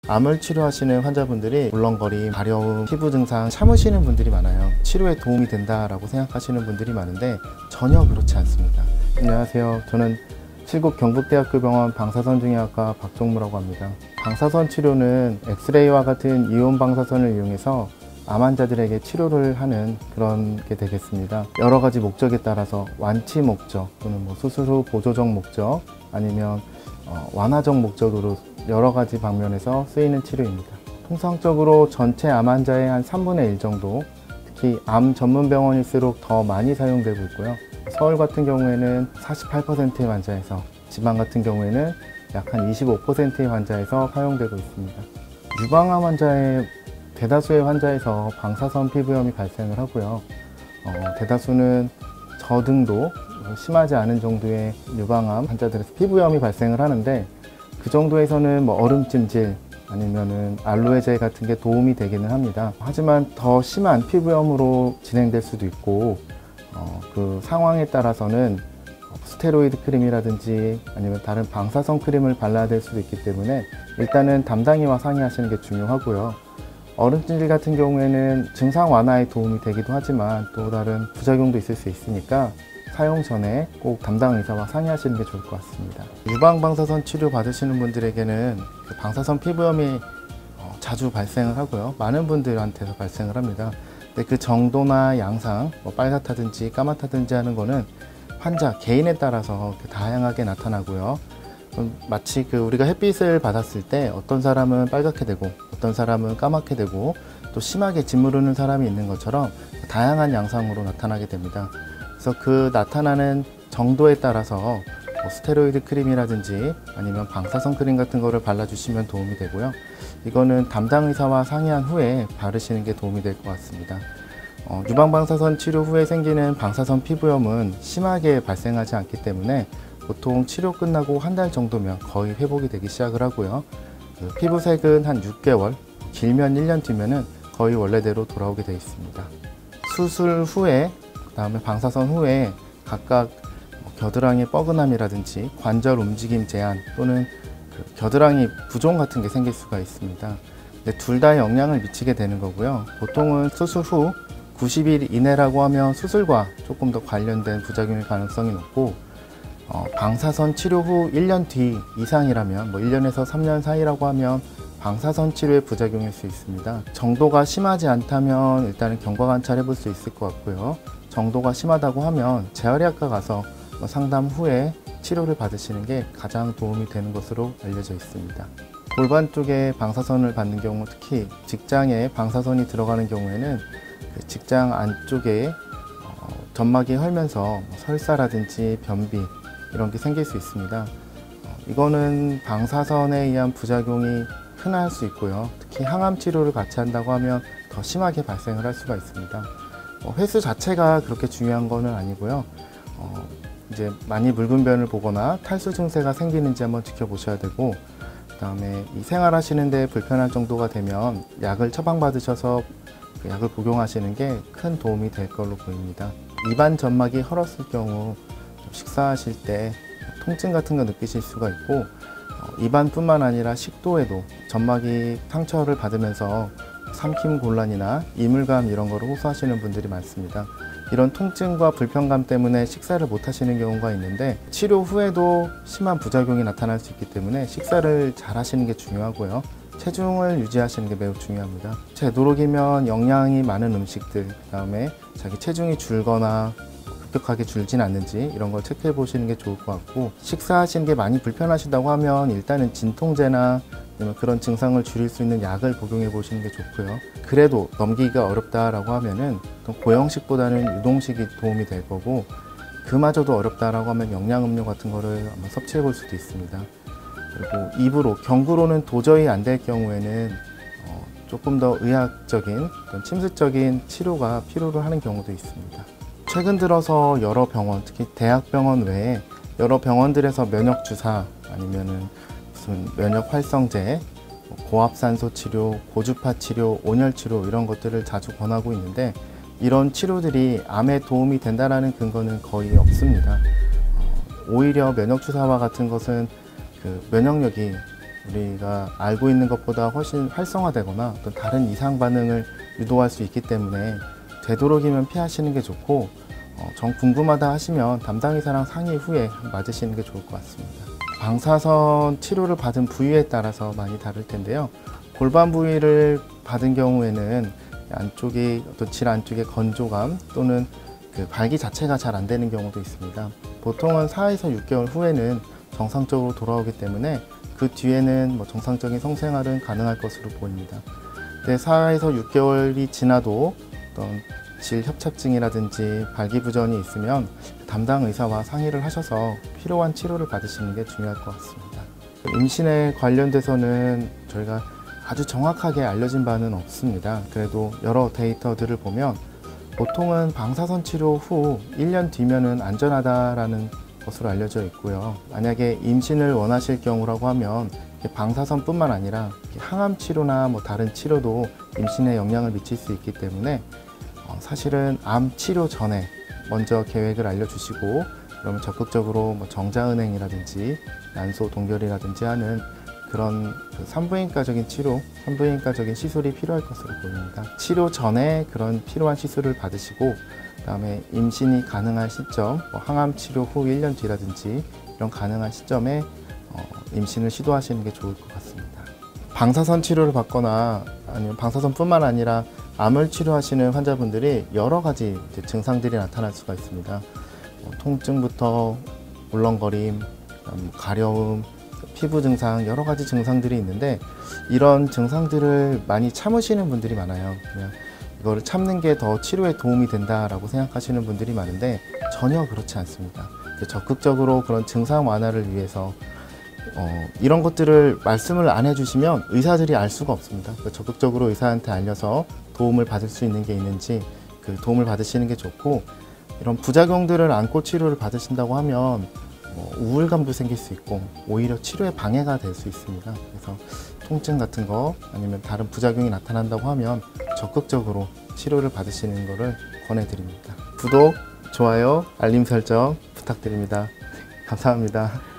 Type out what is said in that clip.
암을 치료하시는 환자분들이 울렁거림, 가려움, 피부 증상 참으시는 분들이 많아요. 치료에 도움이 된다라고 생각하시는 분들이 많은데 전혀 그렇지 않습니다. 안녕하세요. 저는 칠곡 경북대학교 병원 방사선중의학과 박종무라고 합니다. 방사선 치료는 엑스레이와 같은 이온 방사선을 이용해서 암 환자들에게 치료를 하는 그런 게 되겠습니다. 여러 가지 목적에 따라서 완치 목적 또는 수술 후 보조적 목적 아니면 완화적 목적으로 여러 가지 방면에서 쓰이는 치료입니다. 통상적으로 전체 암 환자의 한 3분의 1 정도, 특히 암 전문 병원일수록 더 많이 사용되고 있고요. 서울 같은 경우에는 48%의 환자에서, 지방 같은 경우에는 약 한 25%의 환자에서 사용되고 있습니다. 유방암 환자의 대다수의 환자에서 방사선 피부염이 발생을 하고요. 대다수는 저등도, 심하지 않은 정도의 유방암 환자들에서 피부염이 발생을 하는데, 그 정도에서는 얼음찜질 아니면은 알로에 젤 같은 게 도움이 되기는 합니다. 하지만 더 심한 피부염으로 진행될 수도 있고, 그 상황에 따라서는 스테로이드 크림이라든지 아니면 다른 방사선 크림을 발라야 될 수도 있기 때문에 일단은 담당이와 상의하시는 게 중요하고요. 얼음찜질 같은 경우에는 증상 완화에 도움이 되기도 하지만 또 다른 부작용도 있을 수 있으니까 사용 전에 꼭 담당 의사와 상의하시는 게 좋을 것 같습니다. 유방 방사선 치료 받으시는 분들에게는 그 방사선 피부염이 자주 발생을 하고요. 많은 분들한테서 발생을 합니다. 근데 그 정도나 양상, 빨갛다든지 까맣다든지 하는 거는 환자 개인에 따라서 다양하게 나타나고요. 마치 우리가 햇빛을 받았을 때 어떤 사람은 빨갛게 되고 어떤 사람은 까맣게 되고 또 심하게 짓무르는 사람이 있는 것처럼 다양한 양상으로 나타나게 됩니다. 그래서 그 나타나는 정도에 따라서 스테로이드 크림이라든지 아니면 방사선 크림 같은 거를 발라주시면 도움이 되고요. 이거는 담당 의사와 상의한 후에 바르시는 게 도움이 될 것 같습니다. 유방방사선 치료 후에 생기는 방사선 피부염은 심하게 발생하지 않기 때문에 보통 치료 끝나고 한 달 정도면 거의 회복이 되기 시작을 하고요. 피부색은 한 6개월, 길면 1년 뒤면은 거의 원래대로 돌아오게 되어 있습니다. 수술 후에, 그 다음에 방사선 후에 각각 겨드랑이 뻐근함이라든지 관절 움직임 제한 또는 겨드랑이 부종 같은 게 생길 수가 있습니다. 근데 둘 다 영향을 미치게 되는 거고요. 보통은 수술 후 90일 이내라고 하면 수술과 조금 더 관련된 부작용일 가능성이 높고, 방사선 치료 후 1년 뒤 이상이라면 1년에서 3년 사이라고 하면 방사선 치료의 부작용일 수 있습니다. 정도가 심하지 않다면 일단은 경과 관찰해 볼 수 있을 것 같고요. 정도가 심하다고 하면 재활의학과 가서 상담 후에 치료를 받으시는 게 가장 도움이 되는 것으로 알려져 있습니다. 골반 쪽에 방사선을 받는 경우, 특히 직장에 방사선이 들어가는 경우에는 그 직장 안쪽에 점막이 헐면서 설사라든지 변비 이런 게 생길 수 있습니다. 이거는 방사선에 의한 부작용이 흔할 수 있고요. 특히 항암 치료를 같이 한다고 하면 더 심하게 발생을 할 수가 있습니다. 횟수 자체가 그렇게 중요한 거는 아니고요. 이제 많이 묽은 변을 보거나 탈수 증세가 생기는지 한번 지켜보셔야 되고, 그 다음에 이 생활하시는데 불편한 정도가 되면 약을 처방받으셔서 그 약을 복용하시는 게 큰 도움이 될 걸로 보입니다. 입안 점막이 헐었을 경우 식사하실 때 통증 같은 거 느끼실 수가 있고, 입안뿐만 아니라 식도에도 점막이 상처를 받으면서 삼킴 곤란이나 이물감 이런 거를 호소하시는 분들이 많습니다. 이런 통증과 불편감 때문에 식사를 못 하시는 경우가 있는데, 치료 후에도 심한 부작용이 나타날 수 있기 때문에 식사를 잘 하시는 게 중요하고요. 체중을 유지하시는 게 매우 중요합니다. 되도록이면 영양이 많은 음식들, 그 다음에 자기 체중이 줄거나 급격하게 줄진 않는지 이런 걸 체크해 보시는 게 좋을 것 같고, 식사하시는 게 많이 불편하시다고 하면 일단은 진통제나 그런 증상을 줄일 수 있는 약을 복용해 보시는 게 좋고요. 그래도 넘기기가 어렵다라고 하면은 고형식보다는 유동식이 도움이 될 거고, 그마저도 어렵다라고 하면 영양음료 같은 거를 한번 섭취해 볼 수도 있습니다. 그리고 입으로, 경구로는 도저히 안 될 경우에는 조금 더 의학적인, 침습적인 치료가 필요로 하는 경우도 있습니다. 최근 들어서 여러 병원, 특히 대학병원 외에 여러 병원들에서 면역 주사 아니면은 무슨 면역 활성제, 고압산소 치료, 고주파 치료, 온열 치료 이런 것들을 자주 권하고 있는데, 이런 치료들이 암에 도움이 된다라는 근거는 거의 없습니다. 오히려 면역 주사와 같은 것은 그 면역력이 우리가 알고 있는 것보다 훨씬 활성화되거나 어떤 다른 이상 반응을 유도할 수 있기 때문에 되도록이면 피하시는 게 좋고, 정 궁금하다 하시면 담당 의사랑 상의 후에 맞으시는 게 좋을 것 같습니다. 방사선 치료를 받은 부위에 따라서 많이 다를 텐데요. 골반 부위를 받은 경우에는 안쪽이 어떤 질 안쪽의 건조감 또는 그 발기 자체가 잘 안 되는 경우도 있습니다. 보통은 4에서 6개월 후에는 정상적으로 돌아오기 때문에 그 뒤에는 정상적인 성생활은 가능할 것으로 보입니다. 근데 4에서 6개월이 지나도 어떤 질 협착증이라든지 발기부전이 있으면 담당 의사와 상의를 하셔서 필요한 치료를 받으시는 게 중요할 것 같습니다. 임신에 관련돼서는 저희가 아주 정확하게 알려진 바는 없습니다. 그래도 여러 데이터들을 보면 보통은 방사선 치료 후 1년 뒤면은 안전하다라는 것으로 알려져 있고요. 만약에 임신을 원하실 경우라고 하면 방사선뿐만 아니라 항암 치료나 다른 치료도 임신에 영향을 미칠 수 있기 때문에 사실은 암 치료 전에 먼저 계획을 알려주시고, 그러면 적극적으로 정자은행이라든지 난소 동결이라든지 하는 그런 산부인과적인 치료, 산부인과적인 시술이 필요할 것으로 보입니다. 치료 전에 그런 필요한 시술을 받으시고, 그다음에 임신이 가능한 시점, 항암 치료 후 1년 뒤라든지 이런 가능한 시점에 임신을 시도하시는 게 좋을 것 같습니다. 방사선 치료를 받거나 아니면 방사선뿐만 아니라 암을 치료하시는 환자분들이 여러 가지 증상들이 나타날 수가 있습니다. 통증부터 울렁거림, 가려움, 피부 증상, 여러 가지 증상들이 있는데, 이런 증상들을 많이 참으시는 분들이 많아요. 그냥 이거를 참는 게 더 치료에 도움이 된다라고 생각하시는 분들이 많은데 전혀 그렇지 않습니다. 적극적으로 그런 증상 완화를 위해서 이런 것들을 말씀을 안 해주시면 의사들이 알 수가 없습니다. 적극적으로 의사한테 알려서 도움을 받을 수 있는 게 있는지 그 도움을 받으시는 게 좋고, 이런 부작용들을 안고 치료를 받으신다고 하면 우울감도 생길 수 있고 오히려 치료에 방해가 될 수 있습니다. 그래서 통증 같은 거 아니면 다른 부작용이 나타난다고 하면 적극적으로 치료를 받으시는 것을 권해드립니다. 구독, 좋아요, 알림 설정 부탁드립니다. 감사합니다.